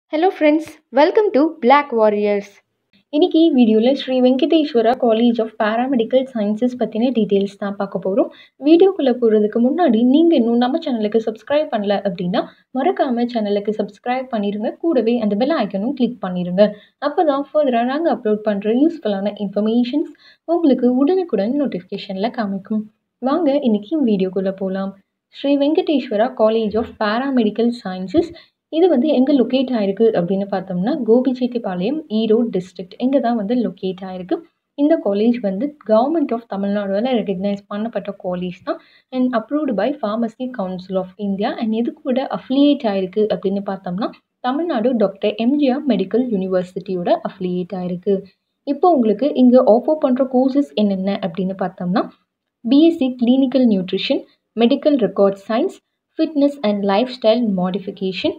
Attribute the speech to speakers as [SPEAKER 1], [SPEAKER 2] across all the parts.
[SPEAKER 1] Hello friends, welcome to Black Warriors. இன்னைக்கு வீடியோவில் Sri Venkateswara college of paramedical sciences பற்றின details தான் பார்க்க போகிறோம். வீடியோக்குள்ளே போகிறதுக்கு முன்னாடி நீங்கள் இன்னும் நம்ம சேனலுக்கு சப்ஸ்கிரைப் பண்ணல அப்படின்னா மறக்காமல் சேனலுக்கு சப்ஸ்கிரைப் பண்ணிடுங்க. கூடவே அந்த பெல் ஐக்கனும் கிளிக் பண்ணிடுங்க. அப்போ தான் ஃபர்தராக நாங்கள் அப்லோட் பண்ணுற யூஸ்ஃபுல்லான இன்ஃபர்மேஷன்ஸ் உங்களுக்கு உடனுக்குடன் நோட்டிஃபிகேஷனில் காமிக்கும். வாங்க இன்னைக்கு வீடியோக்குள்ளே போகலாம். Sri Venkateswara college of paramedical sciences இது எங்கே லொக்கேட் ஆகிருக்கு அப்படின்னு பார்த்தோம்னா கோபிச்செட்டிப்பாளையம் ஈரோடு டிஸ்ட்ரிக்ட் இங்கே தான் லொக்கேட் ஆகிருக்கு. இந்த காலேஜ் கவர்மெண்ட் ஆஃப் தமிழ்நாடுவால் ரெகக்னைஸ் பண்ணப்பட்ட காலேஜ் தான் and approved by pharmacy council of India. And இது கூட அஃபிலியேட் ஆகிருக்கு அப்படின்னு பார்த்தோம்னா தமிழ்நாடு டாக்டர் எம்ஜிஆர் மெடிக்கல் யூனிவர்சிட்டியோட அஃபிலியேட் ஆகிருக்கு. இப்போ உங்களுக்கு இங்கே ஆஃபர் பண்ணுற கோர்சஸ் என்னென்ன அப்படின்னு பார்த்தோம்னா BSc clinical nutrition, medical record science, fitness and life style modification,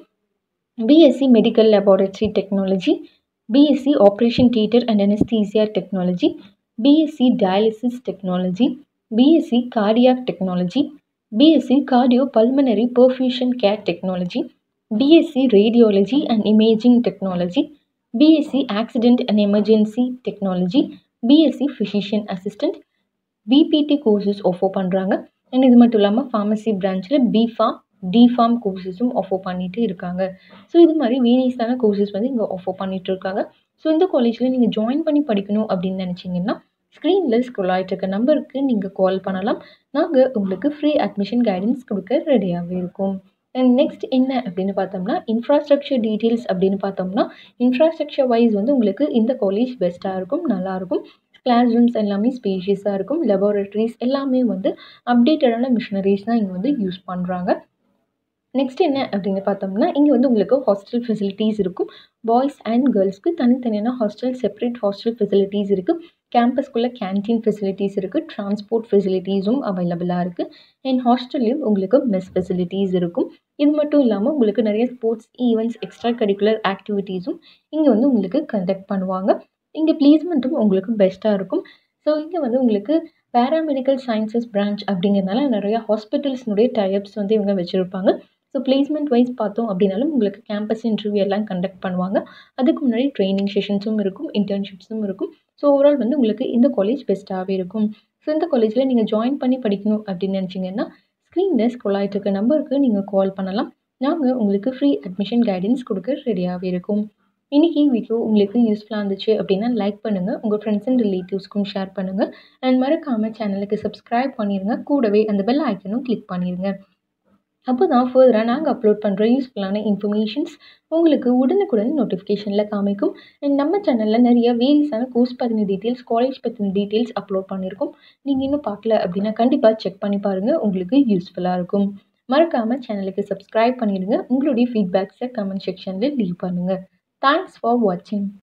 [SPEAKER 1] BSc Medical Laboratory Technology, BSc Operation Theatre and Anesthesia Technology, BSc Dialysis Technology, BSc Cardiac Technology, BSc Cardiopulmonary Perfusion Care Technology, BSc Radiology and Imaging Technology, BSc Accident and Emergency Technology, BSc Physician Assistant, BPT courses offer பண்ணுறாங்க. And இது மட்டும் இல்லாமல் pharmacy பிரான்ச்சில் BPharm DPharm கோர்சஸும் offer பண்ணிட்டு இருக்காங்க. So இது மாதிரி வேரியஸான கோர்சஸ் இங்கே ஆஃபர் பண்ணிட்டு இருக்காங்க. ஸோ இந்த காலேஜில் நீங்கள் ஜாயின் பண்ணி படிக்கணும் அப்படின்னு நினச்சிங்கன்னா ஸ்க்ரீனில் ஸ்க்ரோல் ஆகிட்டு இருக்க நம்பருக்கு நீங்கள் கால் பண்ணலாம். நாங்கள் உங்களுக்கு ஃப்ரீ அட்மிஷன் கைடன்ஸ் கொடுக்க ரெடியாகவே இருக்கும். அண்ட் நெக்ஸ்ட் என்ன அப்படின்னு பார்த்தோம்னா இன்ஃப்ராஸ்ட்ரக்சர் டீட்டெயில்ஸ் அப்படின்னு பார்த்தோம்னா இன்ஃப்ராஸ்ட்ரக்சர் வைஸ் உங்களுக்கு இந்த காலேஜ் பெஸ்ட்டாக இருக்கும், நல்லாயிருக்கும். கிளாஸ் ரூம்ஸ் எல்லாமே ஸ்பேஷியஸாக இருக்கும். லெபார்டரிஸ் எல்லாமே அப்டேட்டடான மிஷினரிஸ் தான் இங்கே யூஸ் பண்ணுறாங்க. நெக்ஸ்ட் என்ன அப்படின்னு பார்த்தோம்னா இங்கே உங்களுக்கு ஹாஸ்டல் ஃபெசிலிட்டிஸ் இருக்கும். பாய்ஸ் அண்ட் கேர்ள்ஸ்க்கு தனித்தனியான ஹாஸ்டல், செப்பரேட் ஹாஸ்டல் ஃபெசிலிட்டிஸ் இருக்குது. கேம்பஸ்குள்ளே கேன்டீன் ஃபெசிலிட்டிஸ் இருக்குது. டிரான்ஸ்போர்ட் ஃபெசிலிட்டிஸும் அவைலபிளாக இருக்குது. அண்ட் ஹாஸ்டல்லையும் உங்களுக்கு மெஸ் ஃபெசிலிட்டிஸ் இருக்கும். இது மட்டும் இல்லாமல் உங்களுக்கு நிறைய ஸ்போர்ட்ஸ் ஈவெண்ட்ஸ், எக்ஸ்ட்ரா கரிக்குலர் ஆக்டிவிட்டீஸும் இங்கே உங்களுக்கு கண்டக்ட் பண்ணுவாங்க. இங்கே பிளேஸ்மெண்ட்டும் உங்களுக்கு பெஸ்ட்டாக இருக்கும். ஸோ இங்கே உங்களுக்கு பாராமெடிக்கல் சயின்சஸ் பிரான்ச் அப்படிங்கிறதுனால நிறைய ஹாஸ்பிட்டல்ஸ்னுடைய டைப்ஸ் இவங்க வச்சுருப்பாங்க. ஸோ பிளேஸ்மெண்ட் வைஸ் பார்த்தோம் அப்படின்னாலும் உங்களுக்கு கேம்பஸ் இன்டர்வியூ எல்லாம் கண்டக்ட் பண்ணுவாங்க. அதுக்கு முன்னாடி ட்ரைனிங் செஷன்ஸும் இருக்கும், இன்டர்ன்ஷிப்ஸும் இருக்கும். ஸோ ஓவரால் உங்களுக்கு இந்த காலேஜ் பெஸ்ட்டாகவே இருக்கும். ஸோ இந்த காலேஜில் நீங்கள் ஜாயின் பண்ணி படிக்கணும் அப்படின்னு நினச்சிங்கன்னா ஸ்க்ரீனில் ஸ்க்ரோல் ஆகிட்டு இருக்க நம்பருக்கு நீங்கள் கால் பண்ணலாம். நாங்கள் உங்களுக்கு ஃப்ரீ அட்மிஷன் கைடன்ஸ் கொடுக்க ரெடியாகவே இருக்கும். இன்றைக்கி வீடியோ உங்களுக்கு யூஸ்ஃபுல்லாக இருந்துச்சு அப்படின்னா லைக் பண்ணுங்கள், உங்கள் ஃப்ரெண்ட்ஸ் அண்ட் ரிலேட்டிவ்ஸ்க்கும் ஷேர் பண்ணுங்கள். அண்ட் மறக்காமல் சேனலுக்கு சப்ஸ்கிரைப் பண்ணிடுங்க. கூடவே அந்த பெல் ஐக்கனும் கிளிக் பண்ணிடுங்க. அப்போ தான் ஃபர்தராக நாங்கள் அப்லோட் பண்ணுற யூஸ்ஃபுல்லான இன்ஃபர்மேஷன்ஸ் உங்களுக்கு உடனுக்குடன் நோட்டிஃபிகேஷனில் காமிக்கும். அண்ட் நம்ம சேனலில் நிறைய வேரியஸான கோர்ஸ் பற்றின டீட்டெயில்ஸ், காலேஜ் பற்றின டீட்டெயில்ஸ் அப்லோட் பண்ணியிருக்கோம். நீங்கள் இன்னும் பார்க்கல அப்படின்னா கண்டிப்பாக செக் பண்ணி பாருங்கள், உங்களுக்கு யூஸ்ஃபுல்லாக இருக்கும். மறக்காமல் சேனலுக்கு சப்ஸ்கிரைப் பண்ணிடுங்க. உங்களுடைய ஃபீட்பேக்ஸை கமெண்ட் செக்ஷனில் லீவ் பண்ணுங்கள். தேங்க்ஸ் ஃபார் வாட்சிங்.